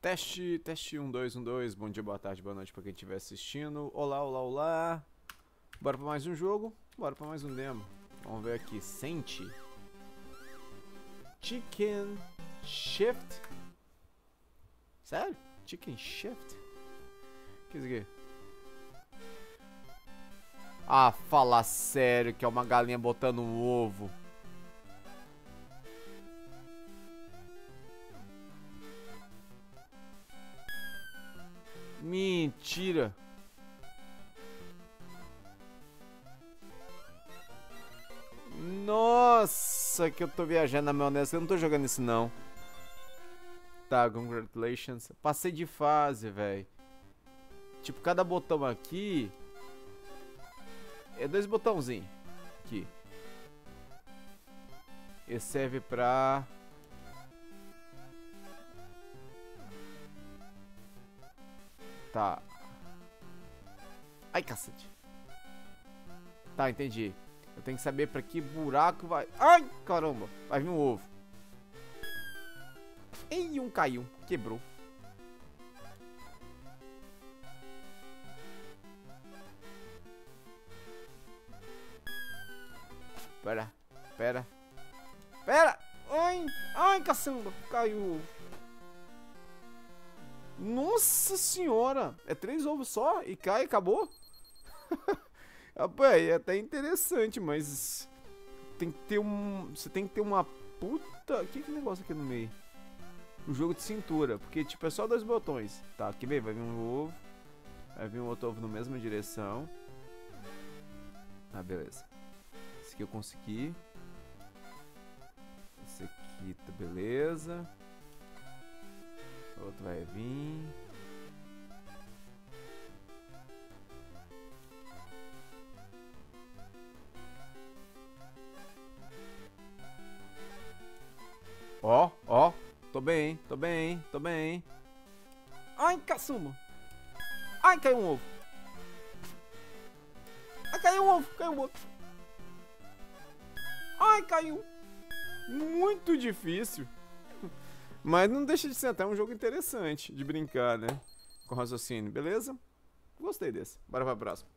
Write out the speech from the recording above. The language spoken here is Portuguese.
Teste 1, 2, 1, 2. Bom dia, boa tarde, boa noite pra quem estiver assistindo. Olá, olá, olá. Bora pra mais um jogo? Bora pra mais um demo. Vamos ver aqui. Sente. Chicken Shift. Sério? Chicken Shift? O que é isso aqui? Ah, fala sério que é uma galinha botando um ovo. Mentira. Nossa, que eu tô viajando na maionese. Eu não tô jogando isso não. Tá, congratulations. Passei de fase, velho. Tipo, cada botão aqui é 2 botãozinhos. Aqui. Esse serve pra... Tá. Ai, cacete. Tá, entendi. Eu tenho que saber pra que buraco vai... Ai, caramba. Vai vir um ovo. Ei, um caiu. Quebrou. Pera. Pera. Pera. Ai, ai, caçamba. Caiu o ovo. Nossa senhora. É 3 ovos só e cai e acabou? Rapaz, é até interessante, mas tem que ter um... Você tem que ter uma puta... O que é negócio aqui no meio? O jogo de cintura, porque tipo é só 2 botões. Tá, aqui vem, vai vir um ovo. Vai vir um outro ovo na mesma direção. Ah, beleza. Esse aqui eu consegui. Esse aqui tá beleza. O outro vai vir. Ó, ó. Tô bem, hein? Tô bem, hein? Tô bem, hein? Ai, caçamba. Ai, caiu um ovo. Ai, caiu um ovo. Caiu um outro. Ai, caiu. Muito difícil. Mas não deixa de ser até um jogo interessante de brincar, né? Com raciocínio, beleza? Gostei desse. Bora pra próxima.